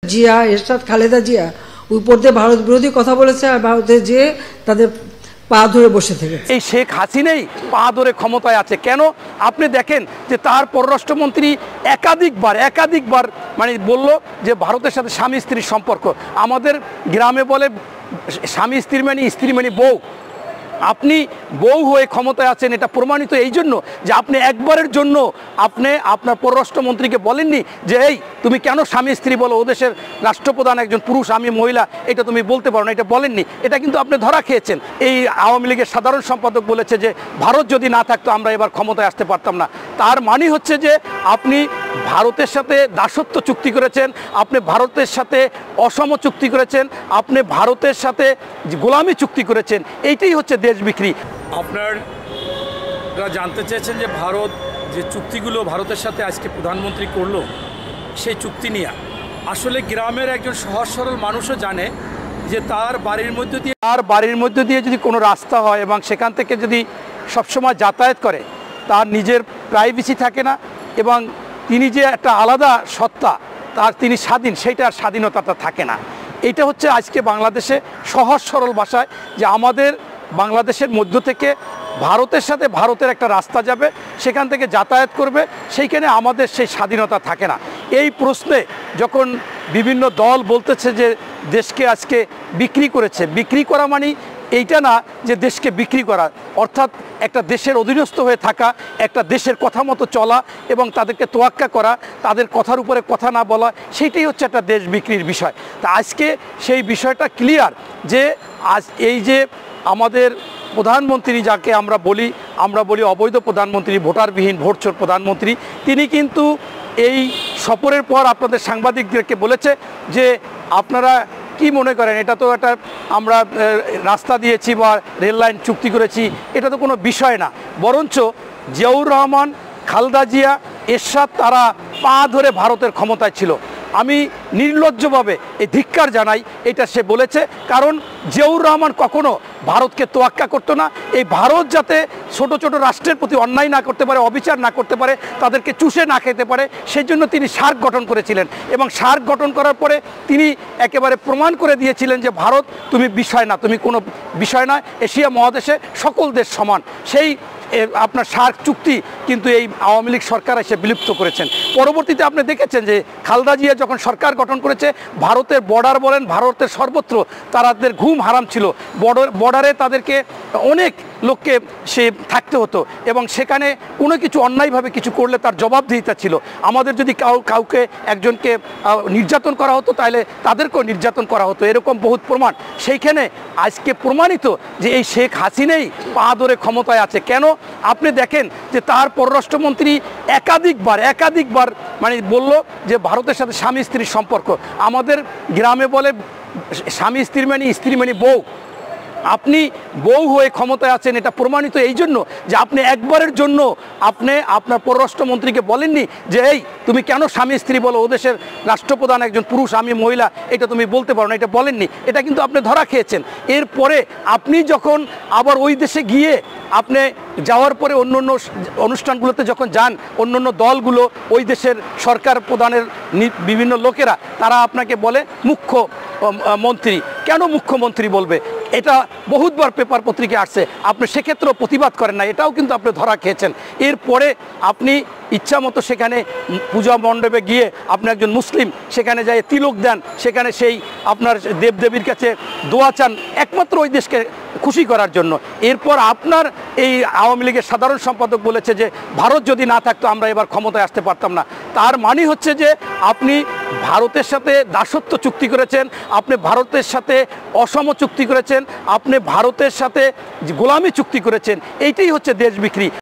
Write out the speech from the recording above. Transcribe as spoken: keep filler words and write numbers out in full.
জিয়া এরশাদ খালেদা জিয়া উপর দিয়ে ভারত বিরোধী কথা বলেছে আর ভারতে যে তাদের পা ধরে বসে থেকে এই শেখ হাসিনাই পা ধরে ক্ষমতায় আছে কেন আপনি দেখেন যে তার পররাষ্ট্রমন্ত্রী একাধিকবার একাধিকবার মানে বলল যে ভারতের সাথে স্বামী স্ত্রীর সম্পর্ক আমাদের গ্রামে বলে স্বামী স্ত্রী মানে স্ত্রী মানে বউ আপনি বউ হয়ে ক্ষমতায় আছেন এটা প্রমাণিত এই জন্য যে আপনি একবারের জন্য আপনি আপনার পররাষ্ট্রমন্ত্রীকে বলেননি যে এই তুমি কেন স্বামী স্ত্রী বলো ও দেশের রাষ্ট্রপ্রধান একজন পুরুষ আমি মহিলা এটা তুমি বলতে পারো না এটা বলেননি এটা কিন্তু আপনি ধরা খেয়েছেন এই আওয়ামী লীগের সাধারণ সম্পাদক বলেছে যে ভারত যদি না থাকতো আমরা এবার ক্ষমতায় আসতে পারতাম না তার মানে হচ্ছে যে আপনি ভারতের সাথে দাসত্ব চুক্তি করেছেন আপনি ভারতের সাথে অসম চুক্তি করেছেন আপনি ভারতের সাথে গোলামি চুক্তি করেছেন এইটাই হচ্ছে দেশ বিক্রি আপনারা জানতে চেয়েছেন যে ভারত যে চুক্তিগুলো ভারতের সাথে আজকে প্রধানমন্ত্রী করলো সেই চুক্তি নিয়ে আসলে গ্রামের একজন সহজ সরল মানুষও জানে যে তার বাড়ির মধ্যে দিয়ে তার বাড়ির মধ্যে দিয়ে যদি কোনো রাস্তা হয় এবং সেখান থেকে যদি সবসময় যাতায়াত করে তার নিজের প্রাইভেসি থাকে না এবং তিনি যে একটা আলাদা সত্তা তার তিনি স্বাধীন সেইটার স্বাধীনতাটা থাকে না এটা হচ্ছে আজকে বাংলাদেশে সহজ সরল ভাষায় যে আমাদের বাংলাদেশের মধ্য থেকে ভারতের সাথে ভারতের একটা রাস্তা যাবে সেখান থেকে যাতায়াত করবে সেইখানে আমাদের সেই স্বাধীনতা থাকে না এই প্রশ্নে যখন বিভিন্ন দল বলতেছে যে দেশকে আজকে বিক্রি করেছে বিক্রি করা মানে এইটা না যে দেশকে বিক্রি করা অর্থাৎ একটা দেশের অধীনস্থ হয়ে থাকা একটা দেশের কথা মতো চলা এবং তাদেরকে তোয়াক্কা করা তাদের কথার উপরে কথা না বলা সেইটাই হচ্ছে একটা দেশ বিক্রির বিষয় তা আজকে সেই বিষয়টা ক্লিয়ার যে আজ এই যে আমাদের প্রধানমন্ত্রী যাকে আমরা বলি আমরা বলি অবৈধ প্রধানমন্ত্রী ভোটারবিহীন ভোটচোর প্রধানমন্ত্রী তিনি কিন্তু এই সফরের পর আপনাদের সাংবাদিকদেরকে বলেছে যে আপনারা কি মনে করেন এটা তো একটা আমরা রাস্তা দিয়েছি বা রেল লাইন চুক্তি করেছি এটা তো কোনো বিষয় না বরঞ্চ জিয়াউর রহমান খালেদা জিয়া এরশাদ তারা পা ধরে ভারতের ক্ষমতায় ছিল আমি নির্লজ্জভাবে এই ধিক্কার জানাই এটা সে বলেছে কারণ জিয়াউর রহমান কখনো ভারতকে তোয়াক্কা করতো না এই ভারত যাতে ছোট ছোট রাষ্ট্রের প্রতি অন্যায় না করতে পারে অবিচার না করতে পারে তাদেরকে চুষে না খেতে পারে সেই জন্য তিনি সার্ক গঠন করেছিলেন এবং সার্ক গঠন করার পরে তিনি একেবারে প্রমাণ করে দিয়েছিলেন যে ভারত তুমি বিষয় না তুমি কোনো বিষয় না এশিয়া মহাদেশে সকল দেশ সমান সেই আপনার সার্ক চুক্তি কিন্তু এই আওয়ামী লীগ সরকার এসে বিলুপ্ত করেছেন পরবর্তীতে আপনি দেখেছেন যে খালেদা জিয়া যখন সরকার গঠন করেছে ভারতের বর্ডার বলেন ভারতের সর্বত্র তাদের ঘুম হারাম ছিল বর্ডার বর্ডারে তাদেরকে অনেক লোককে সে থাকতে হতো এবং সেখানে কোনো কিছু অন্যায়ভাবে কিছু করলে তার জবাবদিহিতা ছিল আমাদের যদি কাউ কাউকে একজনকে নির্যাতন করা হতো তাহলে তাদেরকেও নির্যাতন করা হতো এরকম বহুত প্রমাণ সেইখানে আজকে প্রমাণিত যে এই শেখ হাসিনাই পা ধরে ক্ষমতায় আছে কেন আপনি দেখেন যে তার পররাষ্ট্রমন্ত্রী একাধিকবার একাধিকবার মানে বলল যে ভারতের সাথে স্বামী স্ত্রীর সম্পর্ক আমাদের গ্রামে বলে স্বামী স্ত্রী মানে স্ত্রী মানে বউ আপনি বউ হয়ে ক্ষমতায় আছেন এটা প্রমাণিত এই জন্য যে আপনি একবারের জন্য আপনি আপনার পররাষ্ট্রমন্ত্রীকে বলেননি যে এই তুমি কেন স্বামী স্ত্রী বলো ও দেশের রাষ্ট্রপ্রধান একজন পুরুষ আমি মহিলা এটা তুমি বলতে পারো না এটা বলেননি এটা কিন্তু আপনি ধরা খেয়েছেন এরপরে আপনি যখন আবার ওই দেশে গিয়ে আপনি যাওয়ার পরে অন্য অন্য অনুষ্ঠানগুলোতে যখন যান অন্য অন্য দলগুলো ওই দেশের সরকার প্রধানের বিভিন্ন লোকেরা তারা আপনাকে বলে মুখ্য মন্ত্রী কেন মুখ্যমন্ত্রী বলবে এটা বহুতবার পেপার পত্রিকায় আসছে আপনি সেক্ষেত্রেও প্রতিবাদ করেন না এটাও কিন্তু আপনি ধরা খেয়েছেন এরপরে আপনি ইচ্ছা মতো সেখানে পূজা মণ্ডপে গিয়ে আপনি একজন মুসলিম সেখানে যাই তিলক দেন সেখানে সেই আপনার দেবদেবীর কাছে দোয়া চান একমাত্র ওই দেশকে খুশি করার জন্য এরপর আপনার এই আওয়ামী লীগের সাধারণ সম্পাদক বলেছে যে ভারত যদি না থাকতো আমরা এবার ক্ষমতায় আসতে পারতাম না তার মানে হচ্ছে যে আপনি ভারতের সাথে দাসত্ব চুক্তি করেছেন আপনি ভারতের সাথে অসম চুক্তি করেছেন আপনি ভারতের সাথে গোলামি চুক্তি করেছেন এইটাই হচ্ছে দেশ বিক্রি।